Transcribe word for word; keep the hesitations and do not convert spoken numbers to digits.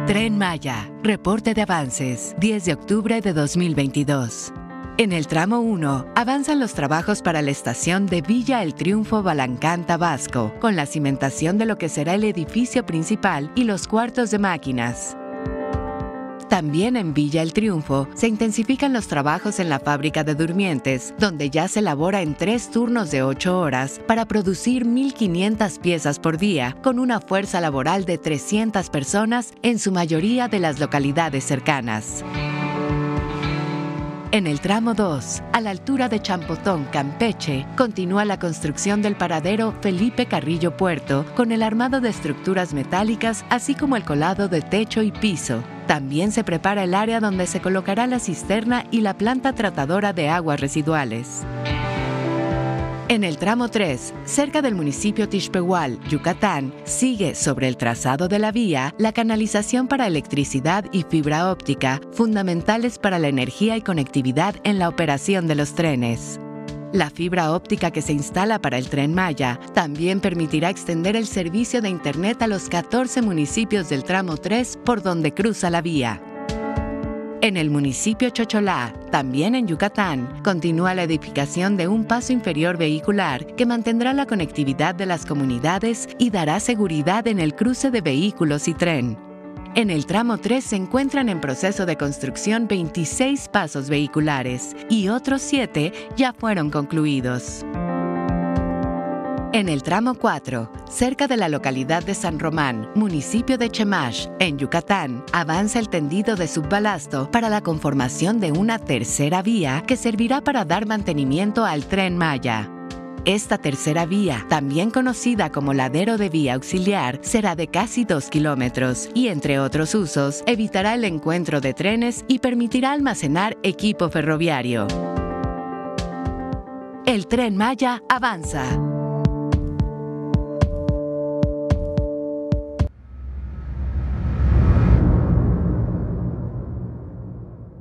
Tren Maya, reporte de avances, diez de octubre de dos mil veintidós. En el tramo uno, avanzan los trabajos para la estación de Villa El Triunfo Balancán, Tabasco, con la cimentación de lo que será el edificio principal y los cuartos de máquinas. También en Villa El Triunfo se intensifican los trabajos en la fábrica de durmientes, donde ya se elabora en tres turnos de ocho horas para producir mil quinientas piezas por día, con una fuerza laboral de trescientas personas, en su mayoría de las localidades cercanas. En el tramo dos, a la altura de Champotón, Campeche, continúa la construcción del paradero Felipe Carrillo Puerto, con el armado de estructuras metálicas, así como el colado de techo y piso. También se prepara el área donde se colocará la cisterna y la planta tratadora de aguas residuales. En el tramo tres, cerca del municipio Tixpehual, Yucatán, sigue sobre el trazado de la vía la canalización para electricidad y fibra óptica, fundamentales para la energía y conectividad en la operación de los trenes. La fibra óptica que se instala para el Tren Maya también permitirá extender el servicio de Internet a los catorce municipios del tramo tres por donde cruza la vía. En el municipio Chocholá, también en Yucatán, continúa la edificación de un paso inferior vehicular que mantendrá la conectividad de las comunidades y dará seguridad en el cruce de vehículos y tren. En el tramo tres se encuentran en proceso de construcción veintiséis pasos vehiculares y otros siete ya fueron concluidos. En el tramo cuatro, cerca de la localidad de San Román, municipio de Chemash, en Yucatán, avanza el tendido de subbalasto para la conformación de una tercera vía que servirá para dar mantenimiento al Tren Maya. Esta tercera vía, también conocida como ladero de vía auxiliar, será de casi dos kilómetros y, entre otros usos, evitará el encuentro de trenes y permitirá almacenar equipo ferroviario. El Tren Maya avanza.